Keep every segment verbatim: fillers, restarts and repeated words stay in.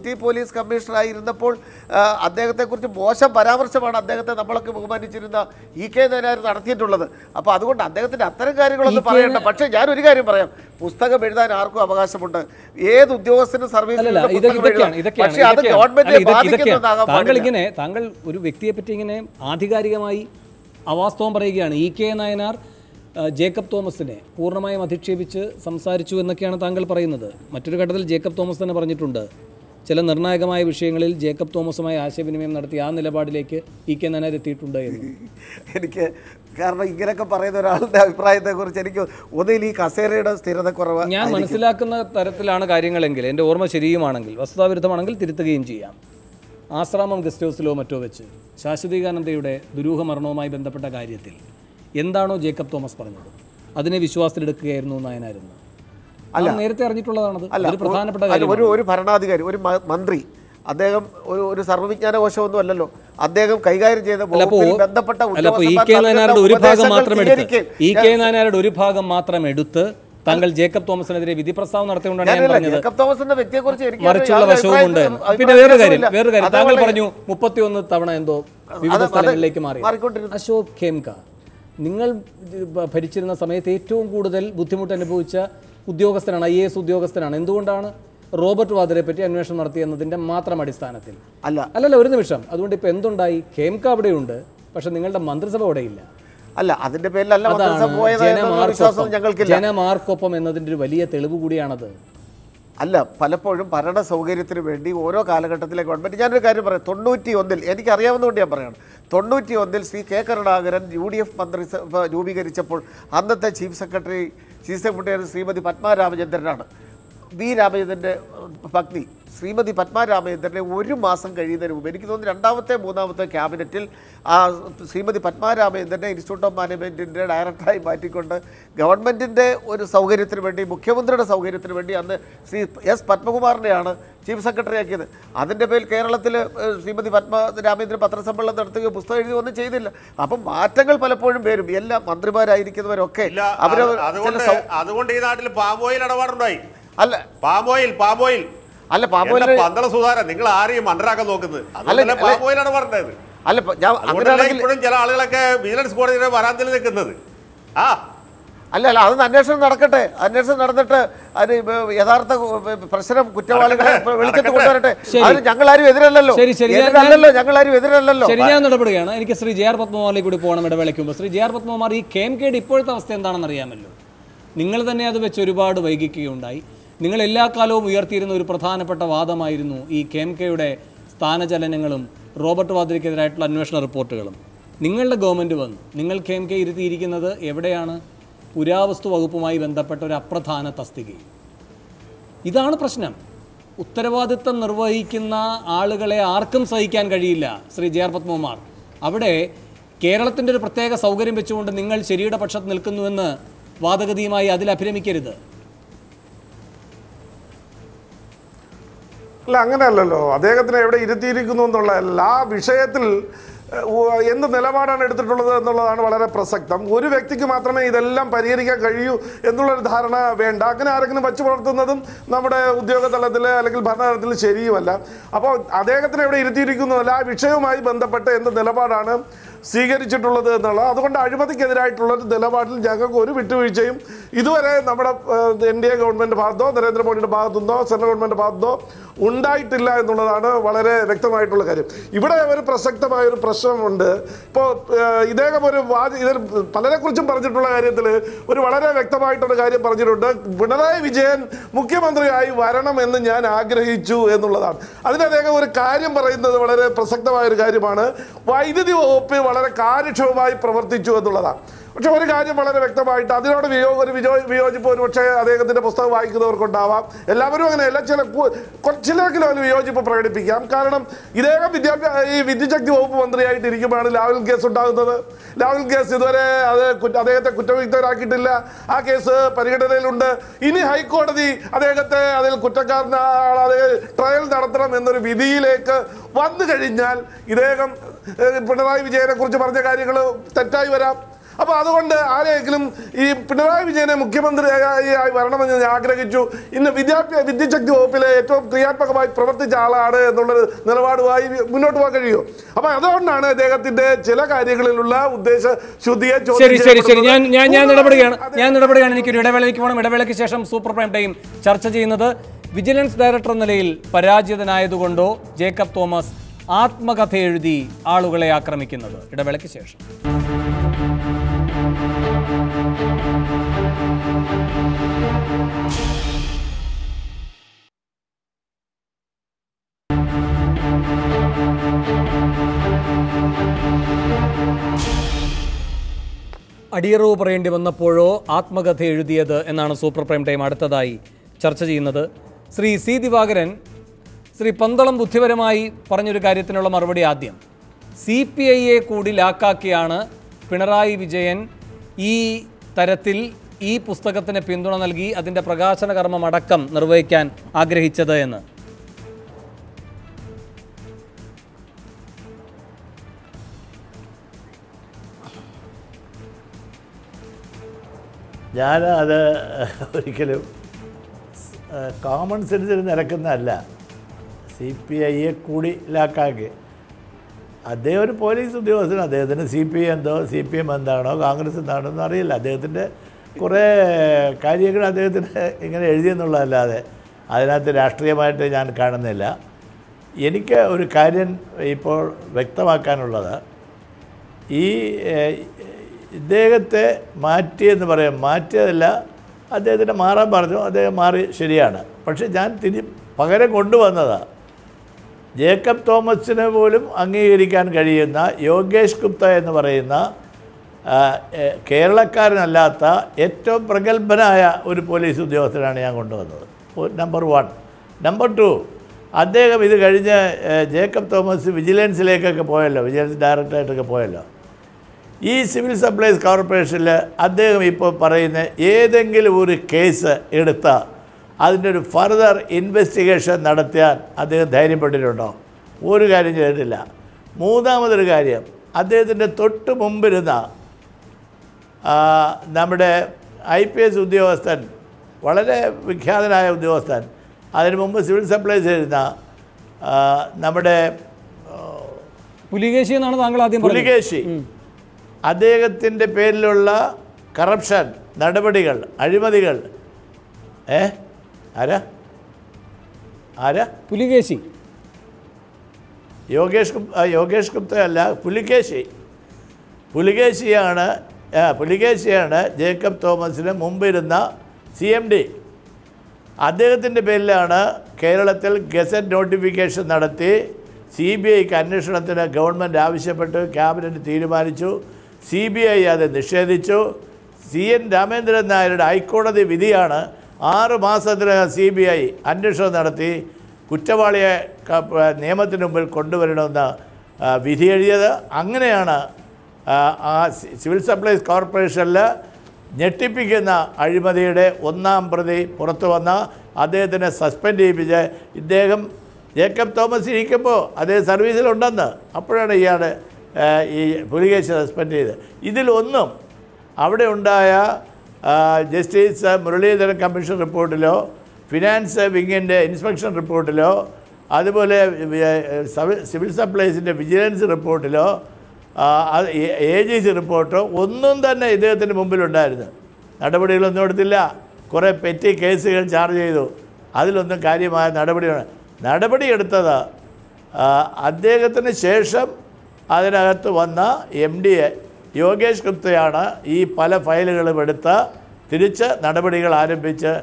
City police കമ്മീഷണറായിരുന്നപ്പോൾ അദ്ദേഹത്തെക്കുറിച്ച് മോശം പരാമർശമാണ് അദ്ദേഹത്തെ നമ്മളൊക്കെ ബഹുമാനിച്ചിരുന്ന ഇ കെ നായനാർ നടത്തിയിട്ടുള്ളത്. അപ്പോൾ അതുകൊണ്ട് അദ്ദേഹത്തിൻ്റെ അത്തരം കാര്യങ്ങളൊന്നും പറയണ്ട. പക്ഷേ ഞാനൊരു കാര്യം പറയാം, പുസ്തകം എഴുതാൻ ആർക്കും അവകാശമുണ്ട്. ഏത് ഉദ്യോഗസ്ഥനും സർവീസ് പക്ഷേ അത് ഗവൺമെന്റിനെ ബാധിക്കുന്നതാകാൻ പാടില്ല. താങ്കൾ ഒരു വ്യക്തിയെ പറ്റി ഇങ്ങനെ ആധികാരികമായി അവാസ്തവം പറയുകയാണ്. ഇ കെ നായനാർ ജേക്കബ് തോമസിനെ പൂർണ്ണമായും അധിക്ഷേപിച്ച് സംസാരിച്ചു എന്നൊക്കെയാണ് താങ്കൾ പറയുന്നത്. മറ്റൊരു ഘട്ടത്തിൽ ജേക്കബ് തോമസ് തന്നെ പറഞ്ഞിട്ടുണ്ട്, ചില നിർണായകമായ വിഷയങ്ങളിൽ ജേക്കബ് തോമസുമായി ആശയവിനിമയം നടത്തി ആ നിലപാടിലേക്ക് ഇ കെ നായനാർ എത്തിയിട്ടുണ്ട് എന്ന്. എനിക്ക് കാരണം ഇങ്ങനെയൊക്കെ പറയുന്ന ഒരാളുടെ അഭിപ്രായത്തെക്കുറിച്ച് എനിക്ക് ഒന്നിൽ ഈ കസേരയുടെ സ്ഥിരത കുറവ് ഞാൻ മനസ്സിലാക്കുന്ന തരത്തിലാണ് കാര്യങ്ങളെങ്കിൽ, എൻ്റെ ഓർമ്മ ശരിയുമാണെങ്കിൽ, വസ്തുതാവിരുദ്ധമാണെങ്കിൽ തിരുത്തുകയും ചെയ്യാം. ആശ്രാമം ഗസ്റ്റ് ഹൗസിലോ മറ്റോ വെച്ച് ശാശ്വതീകാനന്ദയുടെ ദുരൂഹ മരണവുമായി ബന്ധപ്പെട്ട കാര്യത്തിൽ എന്താണോ ജേക്കബ് തോമസ് പറഞ്ഞത് അതിനെ വിശ്വാസത്തിലെടുക്കുകയായിരുന്നു നായനായിരുന്നു. അല്ല, നേരത്തെ അറിഞ്ഞിട്ടുള്ളതാണത്. ഒരു പ്രധാനപ്പെട്ട കാര്യം, ഒരു ഒരു ഭരണാധികാരി, ഒരു മന്ത്രി, അദ്ദേഹം ഒരു ഒരു സർവ്വവിജ്ഞാനകോശമൊന്നും അല്ലല്ലോ, അദ്ദേഹം കൈകാര്യം ചെയ്ത ബന്ധപ്പെട്ട ഇ കെ നായനാരുടെ ഒരു ഭാഗം മാത്രം എടുത്ത് ഇ കെ നായനാരുടെ ഒരു ഭാഗം മാത്രം എടുത്ത് താങ്കൾ ജേക്കബ് തോമസിനെതിരെ വിധി പ്രസ്താവം നടത്തിക്കൊണ്ടാണ് ഞാൻ പറഞ്ഞത്. ജേക്കബ് തോമസിന്റെ വ്യക്തിയെക്കുറിച്ച് മറിച്ചുള്ള വശവും ഉണ്ട്. പിന്നെ വേറൊരു കാര്യം വേറൊരു കാര്യം താങ്കൾ പറഞ്ഞു മുപ്പത്തിയൊന്ന് തവണ എന്തോ വിവിധ സ്ഥലങ്ങളിലേക്ക് മാറി. അശോക് ഖേംക നിങ്ങൾ ഭരിച്ചിരുന്ന സമയത്ത് ഏറ്റവും കൂടുതൽ ബുദ്ധിമുട്ട് അനുഭവിച്ച ഉദ്യോഗസ്ഥനാണ്, ഐ എ എസ് ഉദ്യോഗസ്ഥനാണ്. എന്തുകൊണ്ടാണ്? റോബർട്ട് വാദ്രയെ പറ്റി അന്വേഷണം നടത്തിയെന്നതിൻ്റെ മാത്രം അടിസ്ഥാനത്തിൽ അല്ല. അല്ലല്ല ഒരു നിമിഷം. അതുകൊണ്ട് ഇപ്പോൾ എന്തുണ്ടായി? ഖേംക അവിടെയുണ്ട്, പക്ഷെ നിങ്ങളുടെ മന്ത്രിസഭ അവിടെയില്ല. അല്ല, അതിന്റെ പേരിലല്ല ജനമാർക്കൊപ്പം എന്നതിൻ്റെ ഒരു വലിയ തെളിവ് കൂടിയാണത്. അല്ല, പലപ്പോഴും ഭരണ സൗകര്യത്തിന് വേണ്ടി ഓരോ കാലഘട്ടത്തിലെ ഗവൺമെൻറ്, ഞാനൊരു കാര്യം പറയാം, തൊണ്ണൂറ്റി ഒന്നിൽ എനിക്കറിയാവുന്നതുകൊണ്ട് ഞാൻ പറയുകയാണ്, തൊണ്ണൂറ്റി ഒന്നിൽ Shri K Karunakaran U D F മന്ത്രിസഭ രൂപീകരിച്ചപ്പോൾ അന്നത്തെ chief secretary chief secretary Shrimati Padma രാമചന്ദ്രനാണ്. വി രാമചന്ദ്രൻ്റെ പത്നി ശ്രീമതി പത്മ രാമചന്ദ്രനെ ഒരു മാസം കഴിയുന്നതിന് മുമ്പ്, എനിക്ക് തോന്നുന്നു രണ്ടാമത്തെ മൂന്നാമത്തെ ക്യാബിനറ്റിൽ ആ ശ്രീമതി പത്മ രാമചന്ദ്രനെ ഇൻസ്റ്റിറ്റ്യൂട്ട് ഓഫ് മാനേജ്മെൻറ്റിൻ്റെ ഡയറക്ടറായി മാറ്റിക്കൊണ്ട് ഗവൺമെൻറ്റിൻ്റെ ഒരു സൗകര്യത്തിന് വേണ്ടി, മുഖ്യമന്ത്രിയുടെ സൗകര്യത്തിന് വേണ്ടി അന്ന് ശ്രീ എസ് പത്മകുമാറിനെയാണ് ചീഫ് സെക്രട്ടറി ആക്കിയത്. അതിൻ്റെ പേരിൽ കേരളത്തിൽ ശ്രീമതി പത്മ രാമചന്ദ്രൻ പത്രസമ്മേളനം നടത്തുകയോ പുസ്തകം എഴുതി ഒന്നും ചെയ്തില്ല. അപ്പം മാറ്റങ്ങൾ പലപ്പോഴും വരും. എല്ലാ മന്ത്രിമാരായിരിക്കുന്നവരൊക്കെ അവർ അതുകൊണ്ട് ഈ നാട്ടിൽ പാമോയിൽ ഇടപാടുണ്ടായി. അല്ല, പാമോയിൽ പാമോയിൽ അല്ല പാമോയിൽ പന്തള സുധാരൻ നിങ്ങൾ ആരെയും മണ്ടരാക്കാൻ നോക്കുന്നത് അല്ല, പാമോയിലാണ് പറഞ്ഞത്. അല്ല, ഇപ്പോഴും ചില ആളുകളൊക്കെ വിജിലൻസ് കോടതിയുടെ വരാന്തയിൽ നിൽക്കുന്നത്. ആ അല്ല അല്ല അതൊന്ന് അന്വേഷണം നടക്കട്ടെ. അന്വേഷണം നടന്നിട്ട് അതിന് യഥാർത്ഥ പ്രശ്നം കുറ്റവാളികളെ വെളിച്ചത്ത് കൊണ്ടുവരട്ടെ. അതിന് ഞങ്ങളാരും എതിരല്ലല്ലോ എതിരല്ലല്ലോ ഞങ്ങളാരും എതിരല്ലല്ലോ ശരി, ഞാൻ ഇടപെടുകയാണ്. എനിക്ക് ശ്രീ ജെ ആർ പത്മകുമാറിലേക്ക് കൂടി പോകണം ഇടവേളയ്ക്കുമ്പോൾ. ശ്രീ ജെ ആർ പത്മകുമാർ, ഈ ഖേംകയുടെ ഇപ്പോഴത്തെ അവസ്ഥ എന്താണെന്ന് അറിയാമല്ലോ. നിങ്ങൾ തന്നെ അത് വെച്ച് ഒരുപാട് വൈകിക്കുകയുണ്ടായി. നിങ്ങൾ എല്ലാ കാലവും ഉയർത്തിയിരുന്ന ഒരു പ്രധാനപ്പെട്ട വാദമായിരുന്നു ഈ ഖേംകയുടെ സ്ഥാനചലനങ്ങളും റോബർട്ട് വാദ്രയ്ക്കെതിരായിട്ടുള്ള അന്വേഷണ റിപ്പോർട്ടുകളും. നിങ്ങളുടെ ഗവൺമെൻറ് വന്നു, നിങ്ങൾ ഖേംക ഇരുത്തിയിരിക്കുന്നത് എവിടെയാണ്? പുരാവസ്തു വകുപ്പുമായി ബന്ധപ്പെട്ട ഒരു അപ്രധാന തസ്തികയിൽ. ഇതാണ് പ്രശ്നം. ഉത്തരവാദിത്തം നിർവഹിക്കുന്ന ആളുകളെ ആർക്കും സഹിക്കാൻ കഴിയില്ല. ശ്രീ ജെ ആർ പത്മകുമാർ, അവിടെ കേരളത്തിൻ്റെ ഒരു പ്രത്യേക സൗകര്യം വെച്ചുകൊണ്ട് നിങ്ങൾ ശരിയുടെ പക്ഷത്ത് നിൽക്കുന്നുവെന്ന് വാദഗതിയുമായി അതിൽ അഭിരമിക്കരുത്. അല്ല, അങ്ങനെയല്ലല്ലോ. അദ്ദേഹത്തിനെ എവിടെ ഇരുത്തിയിരിക്കുന്നു എന്നുള്ളതല്ല, ആ വിഷയത്തിൽ എന്ത് നിലപാടാണ് എടുത്തിട്ടുള്ളത് എന്നുള്ളതാണ് വളരെ പ്രസക്തം. ഒരു വ്യക്തിക്ക് മാത്രമേ ഇതെല്ലാം പരിഹരിക്കാൻ കഴിയൂ എന്നുള്ളൊരു ധാരണ വേണ്ട. അങ്ങനെ ആരെങ്കിലും വച്ചു പുലർത്തുന്നതും നമ്മുടെ ഉദ്യോഗ തലത്തിൽ അല്ലെങ്കിൽ ഭരണതലത്തിൽ ശരിയുമല്ല. അപ്പോൾ അദ്ദേഹത്തിനെ എവിടെ ഇരുത്തിയിരിക്കുന്നതല്ല, ആ വിഷയവുമായി ബന്ധപ്പെട്ട് എന്ത് നിലപാടാണ് സ്വീകരിച്ചിട്ടുള്ളത് എന്നുള്ളത്. അതുകൊണ്ട് അഴിമതിക്കെതിരായിട്ടുള്ളൊരു നിലപാടിൽ ഞങ്ങൾക്ക് ഒരു വിട്ടുവീഴ്ചയും ഇതുവരെ നമ്മുടെ എൻ ഡി എ ഗവൺമെൻറ് ഭാഗത്തോ നരേന്ദ്രമോദിയുടെ ഭാഗത്തുനിന്നോ സെൻട്രൽ ഗവൺമെൻറ് ഭാഗത്തോ ഉണ്ടായിട്ടില്ല എന്നുള്ളതാണ് വളരെ വ്യക്തമായിട്ടുള്ള കാര്യം. ഇവിടെ ഒരു പ്രസക്തമായൊരു പ്രശ്നമുണ്ട്. ഇപ്പോൾ ഇദ്ദേഹം ഒരു വാദ ഇതിൽ പലരെക്കുറിച്ചും പറഞ്ഞിട്ടുള്ള കാര്യത്തിൽ ഒരു വളരെ വ്യക്തമായിട്ടൊരു കാര്യം പറഞ്ഞിട്ടുണ്ട്. പിണറായി വിജയൻ മുഖ്യമന്ത്രിയായി വരണമെന്ന് ഞാൻ ആഗ്രഹിച്ചു എന്നുള്ളതാണ്. അതിന് അദ്ദേഹം ഒരു കാര്യം പറയുന്നത് വളരെ പ്രസക്തമായൊരു കാര്യമാണ്. വൈദ്യുതി വകുപ്പ് വളരെ കാര്യക്ഷമമായി പ്രവർത്തിച്ചു എന്നുള്ളതാണ്. പക്ഷെ ഒരു കാര്യം വളരെ വ്യക്തമായിട്ട് അതിനോട് വിയോഗ ഒരു വിജോ വിയോജിപ്പ് ഒരു പക്ഷേ അദ്ദേഹത്തിൻ്റെ പുസ്തകം വായിക്കുന്നവർക്കുണ്ടാവാം. എല്ലാവരും അങ്ങനെയല്ല, ചില ചിലർക്കിലും അതിന് വിയോജിപ്പ് പ്രകടിപ്പിക്കാം. കാരണം ഇദ്ദേഹം വിദ്യാഭ്യാസ ഈ വിദ്യുച്ഛക്തി വകുപ്പ് മന്ത്രിയായിട്ട് ഇരിക്കുമ്പോഴാണ് ലാവൽ കേസ് ഉണ്ടാകുന്നത്. ലാവൽ കേസ് ഇതുവരെ അത് അദ്ദേഹത്തെ കുറ്റവിമുക്തരാക്കിയിട്ടില്ല. ആ കേസ് പരിഗണനയിലുണ്ട്. ഇനി ഹൈക്കോടതി അദ്ദേഹത്തെ അതിൽ കുറ്റക്കാരനാളെ ട്രയൽ നടത്തണം എന്നൊരു വിധിയിലേക്ക് വന്നു കഴിഞ്ഞാൽ ഇദ്ദേഹം പിണറായി വിജയനെ കുറിച്ച് പറഞ്ഞ കാര്യങ്ങൾ തെറ്റായി വരാം. അപ്പോൾ അതുകൊണ്ട് ആരെങ്കിലും ഈ പിണറായി വിജയനെ മുഖ്യമന്ത്രിയായി വരണമെന്ന് ഞാൻ ആഗ്രഹിച്ചു, ഇന്ന് വിദ്യാഭ്യാസ വിദ്യാശക്തി വകുപ്പിലെ ഏറ്റവും ക്രിയാത്മകമായി പ്രവർത്തിച്ച ആളാണ് എന്നുള്ളൊരു നിലപാടുമായി മുന്നോട്ട് പോകാൻ കഴിയും. അപ്പോൾ അതുകൊണ്ടാണ് അദ്ദേഹത്തിന്റെ ചില കാര്യങ്ങളിലുള്ള ഉദ്ദേശ ശുദ്ധിയെ ശരി ശരി ശരി ഞാൻ ഞാൻ ഞാൻ ഇടപെടുകയാണ് ഞാൻ ഇടപെടുകയാണ് എനിക്കൊരു ഇടവേളയ്ക്ക് പോകണം. ഇടവേളയ്ക്ക് ശേഷം സൂപ്പർ പ്രൈം ടൈം ചർച്ച ചെയ്യുന്നത് വിജിലൻസ് ഡയറക്ടർ എന്ന നിലയിൽ പരാജിതനായതുകൊണ്ടോ ജേക്കബ് തോമസ് ആത്മകഥ എഴുതി ആളുകളെ ആക്രമിക്കുന്നത്. ഇടവേളയ്ക്ക് ശേഷം. അടിയറവ് പറയേണ്ടി വന്നപ്പോഴോ ആത്മകഥ എഴുതിയത് എന്നാണ് സൂപ്പർ പ്രൈം ടൈം അടുത്തതായി ചർച്ച ചെയ്യുന്നത്. ശ്രീ സി ദിവാകരൻ, ശ്രീ പന്തളം ബുദ്ധിപരമായി പറഞ്ഞൊരു കാര്യത്തിനുള്ള മറുപടി ആദ്യം. സി പി ഐയെ കൂടി ലാക്കാക്കിയാണ് പിണറായി വിജയൻ ഈ തരത്തിൽ ഈ പുസ്തകത്തിന് പിന്തുണ നൽകി അതിൻ്റെ പ്രകാശന കർമ്മം അടക്കം നിർവഹിക്കാൻ ആഗ്രഹിച്ചത് എന്ന്. ഞാൻ അത് ഒരിക്കലും കോമൺ സെൻസിന് നിരക്കുന്നതല്ല. സി പി ഐയെ കൂടി ലാക്കാക്കി അദ്ദേഹം ഒരു പോലീസ് ഉദ്യോഗസ്ഥൻ. അദ്ദേഹത്തിന് സി പി ഐ എന്തോ സി പി എം എന്താണോ കോൺഗ്രസ് എന്താണോ എന്ന് അറിയില്ല. അദ്ദേഹത്തിൻ്റെ കുറേ കാര്യങ്ങൾ അദ്ദേഹത്തിന് ഇങ്ങനെ എഴുതിയെന്നുള്ളതല്ലാതെ അതിനകത്ത് രാഷ്ട്രീയമായിട്ട് ഞാൻ കാണുന്നില്ല. എനിക്ക് ഒരു കാര്യം ഇപ്പോൾ വ്യക്തമാക്കാനുള്ളത്, ഈ ഇദ്ദേഹത്തെ മാറ്റിയെന്ന് പറയാം, മാറ്റിയതല്ല, അദ്ദേഹത്തിന് മാറാൻ പറഞ്ഞു, അദ്ദേഹം മാറി, ശരിയാണ്. പക്ഷേ ഞാൻ തിരി പകരം കൊണ്ടുവന്നത് ജേക്കബ് തോമസിന് പോലും അംഗീകരിക്കാൻ കഴിയുന്ന യോഗേഷ് ഗുപ്ത എന്ന് പറയുന്ന കേരളക്കാരനല്ലാത്ത ഏറ്റവും പ്രഗത്ഭനായ ഒരു പോലീസ് ഉദ്യോഗസ്ഥനാണ് ഞാൻ കൊണ്ടുവന്നത്. Number one. നമ്പർ ടു, അദ്ദേഹം ഇത് കഴിഞ്ഞ് ജേക്കബ് തോമസ് വിജിലൻസിലേക്കൊക്കെ പോയല്ലോ, വിജിലൻസ് ഡയറക്ടറായിട്ടൊക്കെ പോയല്ലോ. ഈ സിവിൽ സപ്ലൈസ് കോർപ്പറേഷനിൽ അദ്ദേഹം ഇപ്പോൾ പറയുന്ന ഏതെങ്കിലും ഒരു കേസ് എടുത്താൽ അതിൻ്റെ ഒരു ഫർദർ ഇൻവെസ്റ്റിഗേഷൻ നടത്തിയാൽ അദ്ദേഹം ധൈര്യപ്പെട്ടിട്ടുണ്ടോ? ഒരു കാര്യം ചെയ്തിട്ടില്ല. മൂന്നാമതൊരു കാര്യം, അദ്ദേഹത്തിൻ്റെ തൊട്ട് മുമ്പിരുന്ന നമ്മുടെ ഐ പി എസ് ഉദ്യോഗസ്ഥൻ, വളരെ വിഖ്യാതനായ ഉദ്യോഗസ്ഥൻ, അതിന് മുമ്പ് സിവിൽ സപ്ലൈസ് ഇരുന്ന നമ്മുടെ പുലികേശി എന്നാണ് താങ്കൾ ആദ്യം പുലികേശി, അദ്ദേഹത്തിൻ്റെ പേരിലുള്ള കറപ്ഷൻ നടപടികൾ, അഴിമതികൾ, ഏ ആരാ ആരാ പുലികേശി യോഗേഷ് യോഗേഷ് ഗുപ്ത അല്ല, പുലികേശി പുലികേശിയാണ് പുലികേശിയാണ് ജേക്കബ് തോമസിന് മുമ്പിരുന്ന സി എം ഡി. അദ്ദേഹത്തിൻ്റെ പേരിലാണ് കേരളത്തിൽ ഗസറ്റ് നോട്ടിഫിക്കേഷൻ നടത്തി സി ബി ഐക്ക് അന്വേഷണത്തിന് ഗവൺമെൻറ് ആവശ്യപ്പെട്ട് ക്യാബിനറ്റ് തീരുമാനിച്ചു. സി ബി ഐ അത് നിഷേധിച്ചു. സി എൻ രാമേന്ദ്രൻ നായരുടെ ഹൈക്കോടതി വിധിയാണ് ആറ് മാസത്തിനകം സി ബി ഐ അന്വേഷണം നടത്തി കുറ്റവാളിയെ നിയമത്തിന് മുമ്പിൽ കൊണ്ടുവരണമെന്ന് വിധി എഴുതിയത്. അങ്ങനെയാണ് ആ സിവിൽ സപ്ലൈസ് കോർപ്പറേഷനിൽ ഞെട്ടിപ്പിക്കുന്ന അഴിമതിയുടെ ഒന്നാം പ്രതി പുറത്തു വന്ന അദ്ദേഹത്തിനെ സസ്പെൻഡ് ചെയ്യിപ്പിച്ച് ഇദ്ദേഹം ജേക്കബ് തോമസ് ഇരിക്കുമ്പോൾ അദ്ദേഹം സർവീസിലുണ്ടെന്ന് അപ്പോഴാണ് ഇയാൾ ഈ പുലികേശി സസ്പെൻഡ് ചെയ്ത്. ഇതിലൊന്നും അവിടെ ഉണ്ടായ ജസ്റ്റിസ് മുരളീധരൻ കമ്മീഷൻ റിപ്പോർട്ടിലോ ഫിനാൻസ് വിങ്ങിൻ്റെ ഇൻസ്പെക്ഷൻ റിപ്പോർട്ടിലോ അതുപോലെ സിവിൽ സപ്ലൈസിൻ്റെ വിജിലൻസ് റിപ്പോർട്ടിലോ എ ജി സി റിപ്പോർട്ടോ ഒന്നും തന്നെ ഇദ്ദേഹത്തിന് മുമ്പിലുണ്ടായിരുന്നു. നടപടികളൊന്നും എടുത്തില്ല. കുറേ പെറ്റി കേസുകൾ ചാർജ് ചെയ്തു. അതിലൊന്നും കാര്യമായ നടപടിയാണ് നടപടിയെടുത്തത് അദ്ദേഹത്തിന് ശേഷം അതിനകത്ത് വന്ന എം ഡി എ യോഗേഷ് ഗുപ്തയാണ് ഈ പല ഫയലുകളും എടുത്ത് തിരിച്ച് നടപടികൾ ആരംഭിച്ച്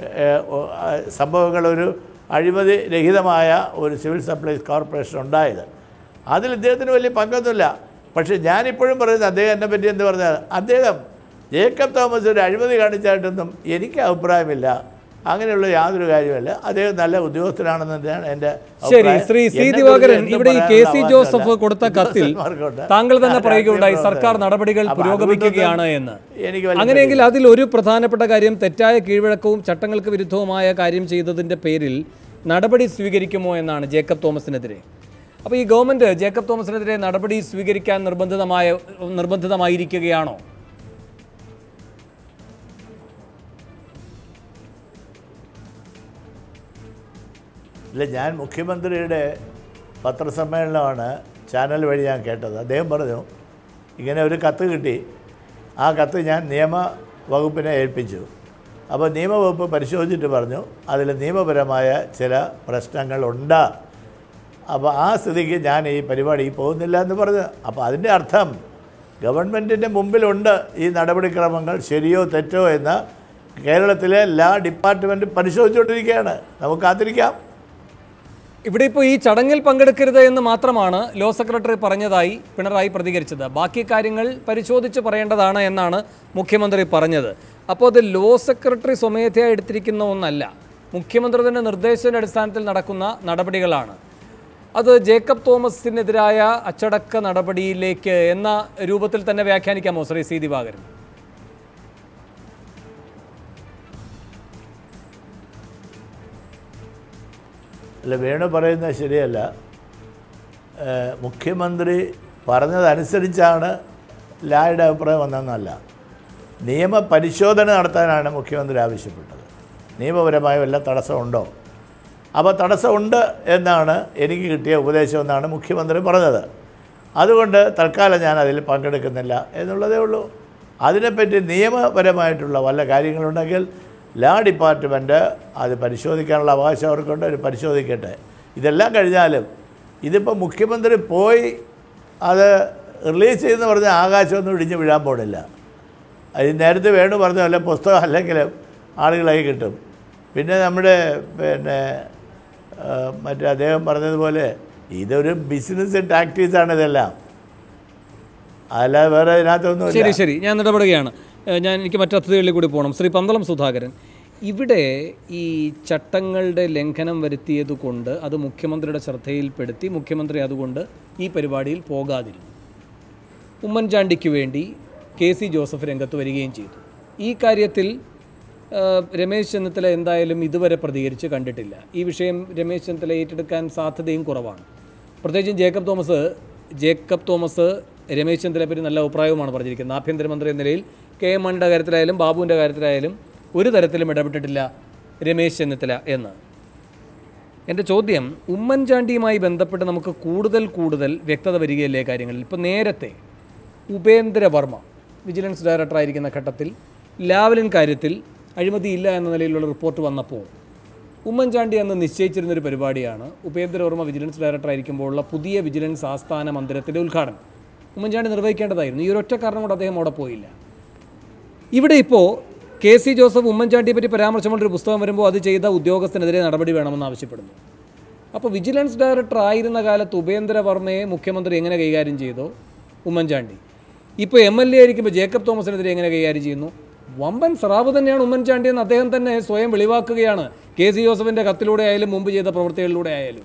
സംഭവങ്ങളൊരു അഴിമതി രഹിതമായ ഒരു സിവിൽ സപ്ലൈസ് കോർപ്പറേഷൻ ഉണ്ടായത്. അതിൽ ഇദ്ദേഹത്തിന് വലിയ പങ്കൊന്നുമില്ല. പക്ഷേ ഞാനിപ്പോഴും പറയുന്നത് അദ്ദേഹം എന്നെ പറ്റി എന്ത് പറഞ്ഞാൽ അദ്ദേഹം ജേക്കബ് തോമസ് ഒരു അഴിമതി കാണിച്ചായിട്ടൊന്നും എനിക്ക് അഭിപ്രായമില്ല. അങ്ങനെയുള്ള യാതൊരു കാര്യമല്ല. അദ്ദേഹം നല്ല ഉദ്യോഗസ്ഥനാണെന്ന് തന്നെയാണ് എൻ്റെ. ശരി, ശ്രീ സി ദിവാകരൻ, ഇവിടെ ഈ കെ സി ജോസഫ് കൊടുത്ത കത്തിൽ താങ്കൾ തന്നെ പറയുകയുണ്ടായി സർക്കാർ നടപടികൾ പുരോഗമിക്കുകയാണ് എന്ന്. അങ്ങനെയെങ്കിൽ അതിൽ ഒരു പ്രധാനപ്പെട്ട കാര്യം തെറ്റായ കീഴ്വഴക്കവും ചട്ടങ്ങൾക്ക് വിരുദ്ധവുമായ കാര്യം ചെയ്തതിൻ്റെ പേരിൽ നടപടി സ്വീകരിക്കുമോ എന്നാണ് ജേക്കബ് തോമസിനെതിരെ. അപ്പോൾ ഈ ഗവൺമെൻറ് ജേക്കബ് തോമസിനെതിരെ നടപടി സ്വീകരിക്കാൻ നിർബന്ധിതമായ നിർബന്ധിതമായിരിക്കുകയാണോ? ഇല്ല, ഞാൻ മുഖ്യമന്ത്രിയുടെ പത്രസമ്മേളനമാണ് ചാനൽ വഴി ഞാൻ കേട്ടത്. അദ്ദേഹം പറഞ്ഞു ഇങ്ങനെ ഒരു കത്ത് കിട്ടി, ആ കത്ത് ഞാൻ നിയമ വകുപ്പിനെ ഏൽപ്പിച്ചു. അപ്പോൾ നിയമവകുപ്പ് പരിശോധിച്ചിട്ട് പറഞ്ഞു അതിൽ നിയമപരമായ ചില പ്രശ്നങ്ങളുണ്ട്. അപ്പോൾ ആ സ്ഥിതിക്ക് ഞാൻ ഈ പരിപാടിക്ക് പോകുന്നില്ല എന്ന് പറഞ്ഞു. അപ്പോൾ അതിൻ്റെ അർത്ഥം ഗവൺമെൻറ്റിൻ്റെ മുമ്പിലുണ്ട് ഈ നടപടിക്രമങ്ങൾ ശരിയോ തെറ്റോ എന്ന് കേരളത്തിലെ എല്ലാ ഡിപ്പാർട്ട്മെൻറ്റും പരിശോധിച്ചുകൊണ്ടിരിക്കുകയാണ്. നമുക്ക് കാത്തിരിക്കാം. ഇവിടെ ഇപ്പോൾ ഈ ചടങ്ങിൽ പങ്കെടുക്കരുത് എന്ന് മാത്രമാണ് ലോ സെക്രട്ടറി പറഞ്ഞതായി പിണറായി പ്രതികരിച്ചത്. ബാക്കി കാര്യങ്ങൾ പരിശോധിച്ച് പറയേണ്ടതാണ് എന്നാണ് മുഖ്യമന്ത്രി പറഞ്ഞത്. അപ്പോൾ അത് ലോ സെക്രട്ടറി സ്വമേധയാ എടുത്തിരിക്കുന്ന ഒന്നല്ല, മുഖ്യമന്ത്രിയുടെ നിർദ്ദേശത്തിൻ്റെ അടിസ്ഥാനത്തിൽ നടക്കുന്ന നടപടികളാണ്. അത് ജേക്കബ് തോമസിനെതിരായ അച്ചടക്ക നടപടിയിലേക്ക് എന്ന രൂപത്തിൽ തന്നെ വ്യാഖ്യാനിക്കാമോ ശ്രീ സി ദിവാകരൻ? അല്ല, വേണു പറയുന്നത് ശരിയല്ല. മുഖ്യമന്ത്രി പറഞ്ഞതനുസരിച്ചാണ് ലായുടെ അഭിപ്രായം വന്നതെന്നല്ല, നിയമപരിശോധന നടത്താനാണ് മുഖ്യമന്ത്രി ആവശ്യപ്പെട്ടത്. നിയമപരമായ വല്ല തടസ്സമുണ്ടോ? അപ്പോൾ തടസ്സമുണ്ട് എന്നാണ് എനിക്ക് കിട്ടിയ ഉപദേശം എന്നാണ് മുഖ്യമന്ത്രി പറഞ്ഞത്. അതുകൊണ്ട് തൽക്കാലം ഞാൻ അതിൽ പങ്കെടുക്കുന്നില്ല എന്നുള്ളതേ ഉള്ളൂ. അതിനെപ്പറ്റി നിയമപരമായിട്ടുള്ള വല്ല കാര്യങ്ങളുണ്ടെങ്കിൽ ലാ ഡിപ്പാർട്ട്മെൻറ്റ് അത് പരിശോധിക്കാനുള്ള അവകാശം അവർക്കുണ്ട്, അവർ പരിശോധിക്കട്ടെ. ഇതെല്ലാം കഴിഞ്ഞാലും ഇതിപ്പോൾ മുഖ്യമന്ത്രി പോയി അത് റിലീസ് ചെയ്തെന്ന് പറഞ്ഞാൽ ആകാശമൊന്നും ഇടിഞ്ഞ് വീഴാൻ പോണില്ല. അത് നേരത്തെ വേണു പറഞ്ഞ പോലെ പുസ്തകം അല്ലെങ്കിലും ആളുകളായി കിട്ടും. പിന്നെ നമ്മുടെ പിന്നെ മറ്റേ അദ്ദേഹം പറഞ്ഞതുപോലെ ഇതൊരു ബിസിനസ് ടാക്ടീസാണ് ഇതെല്ലാം, അല്ലാതെ വേറെ ഇതിനകത്തൊന്നും. ശരി ശരി ഞാൻ ഇടപെടുകയാണ്. ഞാൻ എനിക്ക് മറ്റു അതിഥികളിൽ കൂടി പോകണം. ശ്രീ പന്തളം സുധാകരൻ, ഇവിടെ ഈ ചട്ടങ്ങളുടെ ലംഘനം വരുത്തിയത് കൊണ്ട് അത് മുഖ്യമന്ത്രിയുടെ ശ്രദ്ധയിൽപ്പെടുത്തി മുഖ്യമന്ത്രി അതുകൊണ്ട് ഈ പരിപാടിയിൽ പോകാതിരുന്നു. ഉമ്മൻചാണ്ടിക്ക് വേണ്ടി കെ സി ജോസഫ് രംഗത്ത് വരികയും ചെയ്തു. ഈ കാര്യത്തിൽ രമേശ് ചെന്നിത്തല എന്തായാലും ഇതുവരെ പ്രതികരിച്ച് കണ്ടിട്ടില്ല. ഈ വിഷയം രമേശ് ചെന്നിത്തല ഏറ്റെടുക്കാൻ സാധ്യതയും കുറവാണ്. പ്രത്യേകിച്ചും ജേക്കബ് തോമസ് ജേക്കബ് തോമസ് രമേശ് ചെന്നിത്തലയെ പറ്റി നല്ല അഭിപ്രായവുമാണ് പറഞ്ഞിരിക്കുന്നത്. ആഭ്യന്തരമന്ത്രി എന്ന നിലയിൽ കെ എം മണിയുടെ കാര്യത്തിലായാലും ബാബുവിൻ്റെ കാര്യത്തിലായാലും ഒരു തരത്തിലും ഇടപെട്ടിട്ടില്ല രമേശ് ചെന്നിത്തല എന്ന്. എൻ്റെ ചോദ്യം, ഉമ്മൻചാണ്ടിയുമായി ബന്ധപ്പെട്ട് നമുക്ക് കൂടുതൽ കൂടുതൽ വ്യക്തത വരികയല്ലേ കാര്യങ്ങളിൽ? ഇപ്പോൾ നേരത്തെ ഉപേന്ദ്ര വർമ്മ വിജിലൻസ് ഡയറക്ടറായിരിക്കുന്ന ഘട്ടത്തിൽ ലാവലിൻ കാര്യത്തിൽ അഴിമതിയില്ല എന്ന നിലയിലുള്ള റിപ്പോർട്ട് വന്നപ്പോൾ ഉമ്മൻചാണ്ടി അന്ന് നിശ്ചയിച്ചിരുന്നൊരു പരിപാടിയാണ് ഉപേന്ദ്ര വർമ്മ വിജിലൻസ് ഡയറക്ടറായിരിക്കുമ്പോഴുള്ള പുതിയ വിജിലൻസ് ആസ്ഥാന മന്ദിരത്തിൻ്റെ ഉദ്ഘാടനം. ഉമ്മൻചാണ്ടി നിർവഹിക്കേണ്ടതായിരുന്നു. ഈ ഒരൊറ്റ കാരണം കൊണ്ട് അദ്ദേഹം അവിടെ പോയില്ല. ഇവിടെ ഇപ്പോൾ കെ സി ജോസഫ് ഉമ്മൻചാണ്ടിയെ പറ്റി പരാമർശമുള്ളൊരു പുസ്തകം വരുമ്പോൾ അത് ചെയ്ത ഉദ്യോഗസ്ഥനെതിരെ നടപടി വേണമെന്ന് ആവശ്യപ്പെടുന്നു. അപ്പോൾ വിജിലൻസ് ഡയറക്ടർ ആയിരുന്ന കാലത്ത് ഉപേന്ദ്ര വർമ്മയെ മുഖ്യമന്ത്രി എങ്ങനെ കൈകാര്യം ചെയ്തോ ഉമ്മൻചാണ്ടി, ഇപ്പോൾ എം എൽ എ ആയിരിക്കുമ്പോൾ ജേക്കബ് തോമസിനെതിരെ എങ്ങനെ കൈകാര്യം ചെയ്യുന്നു? വമ്പൻ സ്രാവ് തന്നെയാണ് ഉമ്മൻചാണ്ടി എന്ന് അദ്ദേഹം തന്നെ സ്വയം വെളിവാക്കുകയാണ്, കെ സി ജോസഫിൻ്റെ കത്തിലൂടെ ആയാലും മുമ്പ് ചെയ്ത പ്രവൃത്തികളിലൂടെ ആയാലും.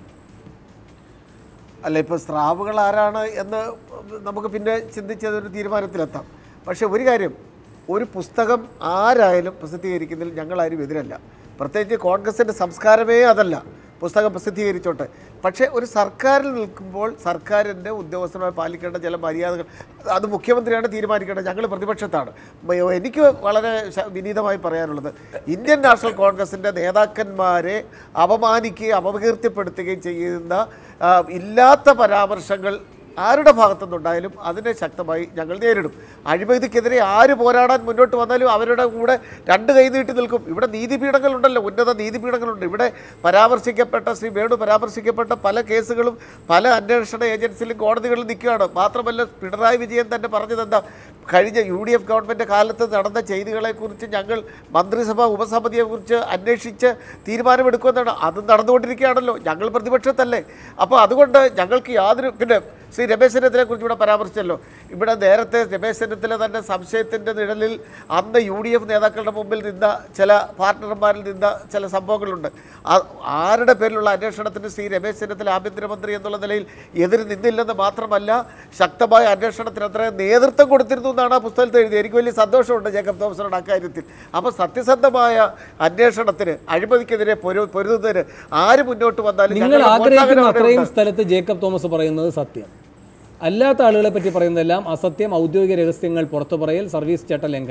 അല്ല, ഇപ്പോൾ സ്രാവുകൾ ആരാണ് എന്ന് നമുക്ക് പിന്നെ ചിന്തിച്ചതൊരു തീരുമാനത്തിലെത്താം. പക്ഷേ ഒരു കാര്യം, ഒരു പുസ്തകം ആരായാലും പ്രസിദ്ധീകരിക്കുന്നതിൽ ഞങ്ങളാരും എതിരല്ല. പ്രത്യേകിച്ച് കോൺഗ്രസിൻ്റെ സംസ്കാരമേ അതല്ല പുസ്തകം പ്രസിദ്ധീകരിച്ചോട്ടെ. പക്ഷേ ഒരു സർക്കാരിൽ നിൽക്കുമ്പോൾ സർക്കാരിൻ്റെ ഉദ്യോഗസ്ഥന്മാർ പാലിക്കേണ്ട ചില മര്യാദകൾ അത് മുഖ്യമന്ത്രിയാണ് തീരുമാനിക്കേണ്ടത്. ഞങ്ങൾ പ്രതിപക്ഷത്താണ്. എനിക്ക് വളരെ വിനീതമായി പറയാനുള്ളത്, ഇന്ത്യൻ നാഷണൽ കോൺഗ്രസിൻ്റെ നേതാക്കന്മാരെ അപമാനിക്കുകയും അപകീർത്തിപ്പെടുത്തുകയും ചെയ്യുന്ന ഇല്ലാത്ത പരാമർശങ്ങൾ ആരുടെ ഭാഗത്തുനിന്നുണ്ടായാലും അതിനെ ശക്തമായി ഞങ്ങൾ നേരിടും. അഴിമതിക്കെതിരെ ആര് പോരാടാൻ മുന്നോട്ട് വന്നാലും അവരുടെ കൂടെ രണ്ട് കൈ നീട്ടി നിൽക്കും. ഇവിടെ നീതിപീഠങ്ങളുണ്ടല്ലോ, ഉന്നത നീതിപീഠങ്ങളുണ്ട്. ഇവിടെ പരാമർശിക്കപ്പെട്ട ശ്രീ വേണു പരാമർശിക്കപ്പെട്ട പല കേസുകളും പല അന്വേഷണ ഏജൻസിയിലും കോടതികളിൽ നിൽക്കുകയാണ്. മാത്രമല്ല പിണറായി വിജയൻ തന്നെ പറഞ്ഞതെന്താ, കഴിഞ്ഞ യു ഡി എഫ് ഗവൺമെൻറ് കാലത്ത് നടന്ന ചെയ്തികളെക്കുറിച്ച് ഞങ്ങൾ മന്ത്രിസഭ ഉപസമിതിയെക്കുറിച്ച് അന്വേഷിച്ച് തീരുമാനമെടുക്കുമെന്നാണ്. അത് നടന്നുകൊണ്ടിരിക്കുകയാണല്ലോ. ഞങ്ങൾ പ്രതിപക്ഷത്തല്ലേ. അപ്പോൾ അതുകൊണ്ട് ഞങ്ങൾക്ക് യാതൊരു പിന്നെ ശ്രീ രമേശ് ചെന്നിത്തലയെ കുറിച്ച് ഇവിടെ പരാമർശിച്ചല്ലോ. ഇവിടെ നേരത്തെ രമേശ് ചെന്നിത്തല തന്നെ സംശയത്തിൻ്റെ നിഴലിൽ അന്ന് യു ഡി എഫ് നേതാക്കളുടെ മുമ്പിൽ നിന്ന ചില പാർട്ട്ണർമാരിൽ നിന്ന ചില സംഭവങ്ങളുണ്ട്. ആരുടെ പേരിലുള്ള അന്വേഷണത്തിന് ശ്രീ രമേശ് ചെന്നിത്തല ആഭ്യന്തരമന്ത്രി എന്നുള്ള നിലയിൽ എതിര് നിന്നില്ലെന്ന് മാത്രമല്ല, ശക്തമായ അന്വേഷണത്തിന് അത്ര നേതൃത്വം കൊടുത്തിരുന്നു എന്നാണ് ആ പുസ്തകത്തിൽ എഴുതി. എനിക്ക് വലിയ സന്തോഷമുണ്ട് ജേക്കബ് തോമസിനോട് അക്കാര്യത്തിൽ. അപ്പോൾ സത്യസന്ധമായ അന്വേഷണത്തിന് അഴിമതിക്കെതിരെ പൊരു പൊരുതുന്നതിന് ആര് മുന്നോട്ട് വന്നാലും നിങ്ങൾ ആഗ്രഹിക്കുന്ന അത്രയും സ്ഥലത്ത് ജേക്കബ് തോമസ് പറയുന്നത് സത്യം, അല്ലാത്ത ആളുകളെ പറ്റി പറയുന്നതെല്ലാം അസത്യം, ഔദ്യോഗിക രഹസ്യങ്ങൾ പുറത്തു പറയൽ, സർവീസ് ചട്ട ലംഘനം.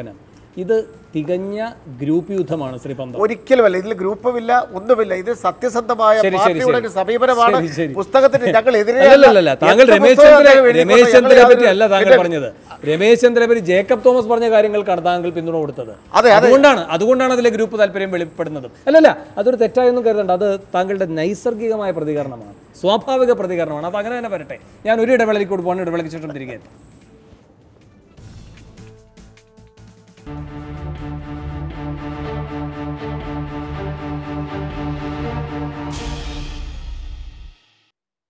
ഇത് തികഞ്ഞ ഗ്രൂപ്പ് യുദ്ധമാണ് ശ്രീ പന്തം. ഒരിക്കലുമല്ല, ഇതിൽ ഗ്രൂപ്പുമില്ല, ഒന്നുമില്ല. ഇത് സത്യസന്ധമായ ശരി, ശരി, പാർട്ടിയുടെ ശരി. ഒരു സമീപനമാണ്. ശരി, ശരി. പുസ്തകത്തിന് ഞങ്ങൾ എതിരെ അല്ലല്ല, താങ്കൾ എന്ത് രമേശ് പുസ്തകം ചന്ദ്രനെ എഴുതി രമേശ് ഞങ്ങൾ ചന്ദ്രനെ പറ്റി യാതൊരു- അല്ല താങ്കൾ പിന്നെ- പറഞ്ഞത്. രമേശ് ചന്ദ്രനെ പറ്റി ജേക്കബ് തോമസ് പറഞ്ഞ കാര്യങ്ങൾക്കാണ് താങ്കൾ പിന്തുണ കൊടുത്തത്. അതെ, അതെ. അതുകൊണ്ടാണ് അതുകൊണ്ടാണ് അതിലെ ഗ്രൂപ്പ് താല്പര്യം വെളിപ്പെടുന്നതും. അല്ലല്ല, അതൊരു തെറ്റായൊന്നും കരുതണ്ട. അത് താങ്കളുടെ നൈസർഗികമായ പ്രതികരണമാണ്, സ്വാഭാവിക പ്രതികരണമാണ്. അത് അങ്ങനെ തന്നെ വരട്ടെ. ഞാൻ ഒരു ഇടവേളയ്ക്ക് കൂടി പോകണം, ഇടവേളയ്ക്ക് ശേഷം തിരികെ എത്താം.